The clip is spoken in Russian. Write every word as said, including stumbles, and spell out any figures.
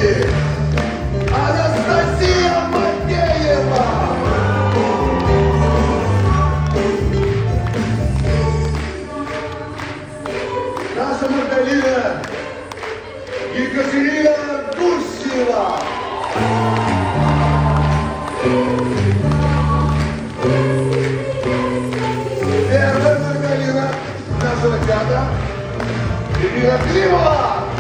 России Анастасия Макеева. Наша Магдалина Екатерина Гусева. Первая Магдалина нашего театра Ирина Климова.